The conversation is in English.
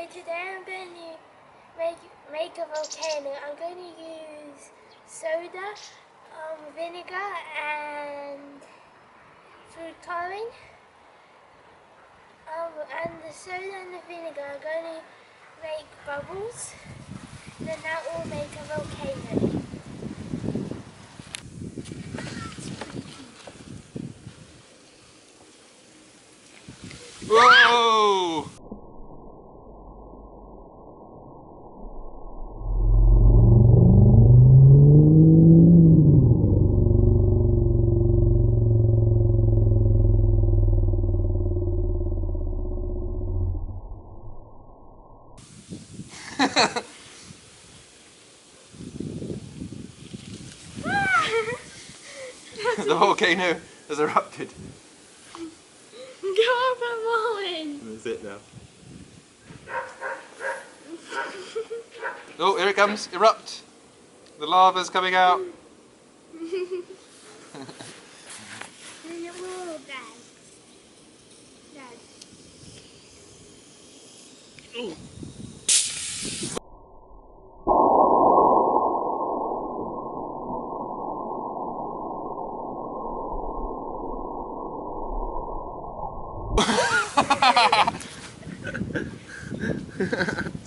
today I'm going to make a volcano. I'm going to use soda, vinegar and food coloring. And the soda and the vinegar are going to make bubbles. Then that will make a volcano. Whoa! The volcano has erupted. Go for mine! That's it now. Oh, here it comes. Erupt. The lava's coming out. Ooh. Ha